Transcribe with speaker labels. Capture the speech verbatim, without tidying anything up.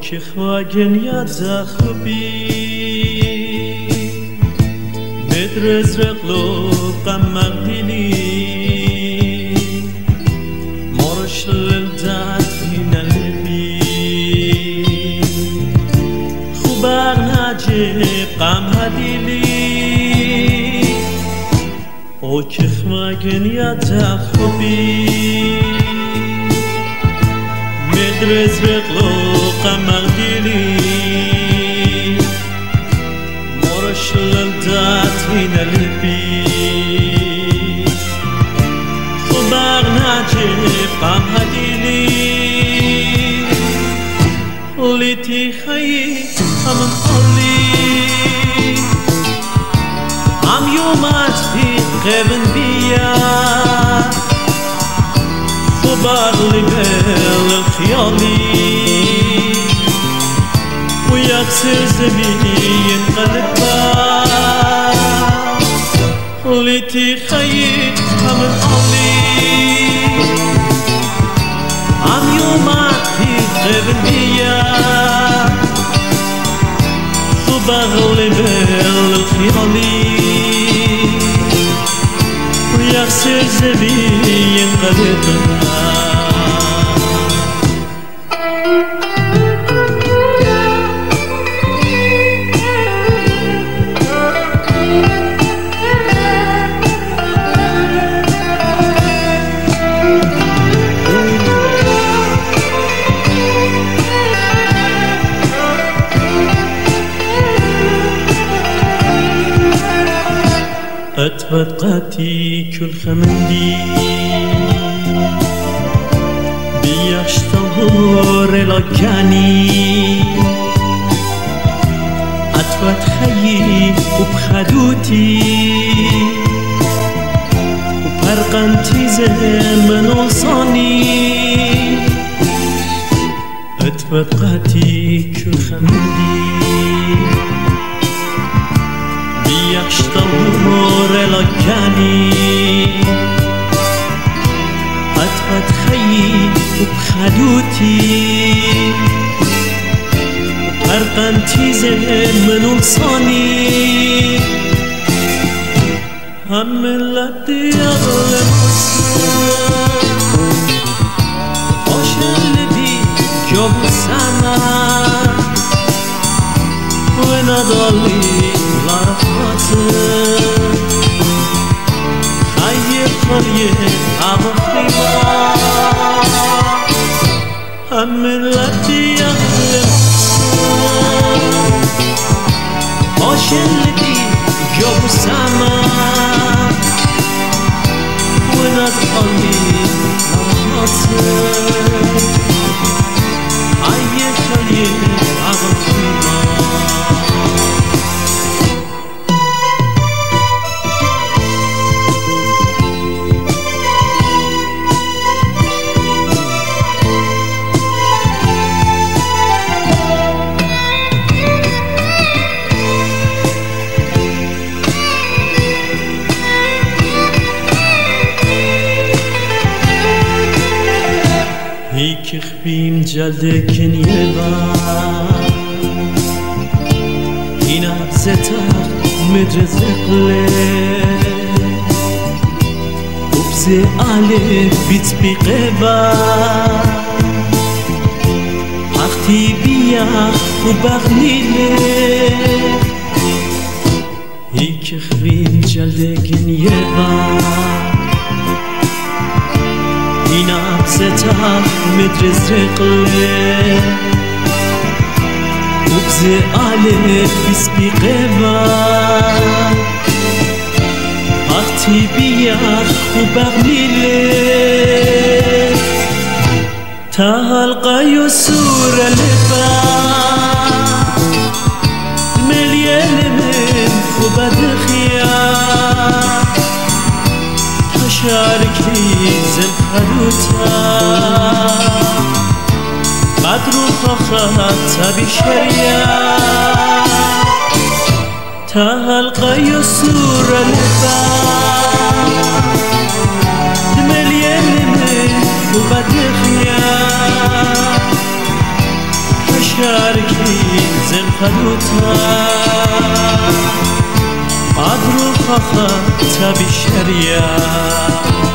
Speaker 1: که خواگن یاد زخبی مدرز رقلو قمم دیلی مرش للدات هین البی خوبر نجیب قم هدیلی او که خواگن یاد زخبی مدرز رقلو قمر ديلي مرش للدات هنا البي خباغ ناجيب قام هديلي ليتي خيي أمن قولي عم يومات في غيبن بيا خباغ لبال الخيالي ويكسر زمين قلبها ليتي خيي من قولي عم يومات في غيبن بيا وبغلب الخيالي ويكسر زمين قلبها أتبت قاتي كل خمندي بيشتهر لكاني أتبت خيي وبخدوتي وبرقنتي زمن وصاني أتبت قاتي كل خمندي يشتهر لكاني أتبت خيي وبخدوتي وبرقنتي زمن وصاني هم التي أغلب خوش الذي جاب سما ونضلي خير خير عبخيما هم التي يغلب خوش الذي جاب سما ونضحني لرحمته خير خير عبخيما هيك خبيم جلدك نيبا هنا بزتك مدرزق لك وبزي عليك بيت بقبا حختي بيا وبغني لك هيك خبيم جلدك نيبا هنا بزتك مدرزق لك وبزي عليك بسبي قبا أختي بياك وبغني لك تهلقى يسور لبا مليان من خبد خيار تشارك لي زلخلوتا قدر خخات بشريا تهلقى يسور الباب مليان من وبدخيا شاركي زم خدوتا عدرو خخا تبي شريا